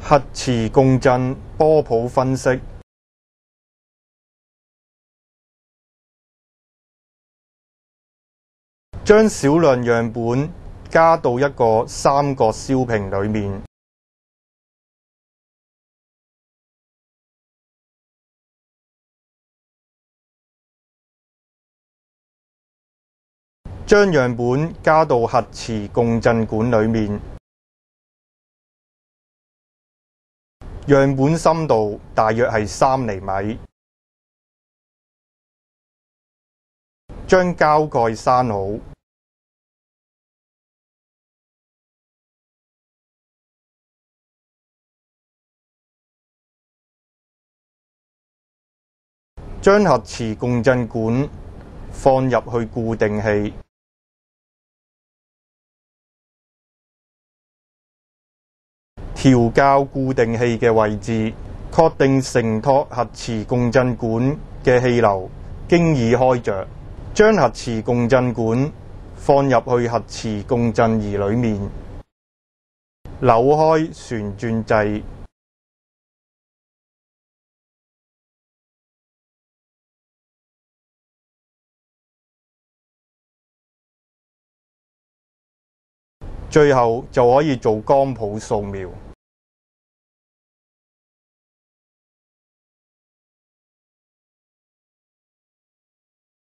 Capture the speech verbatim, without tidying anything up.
核磁共振波譜分析。將少量樣本加到一個三角燒瓶裏面，將樣本加到核磁共振管裏面，樣本深度大約係三厘米。將膠蓋閂好，將核磁共振管放入去固定器。調校固定器嘅位置，確定承托核磁共振管嘅氣流經已開着。將核磁共振管放入去核磁共振儀裏面，扭開旋轉掣，最後就可以做光譜掃描。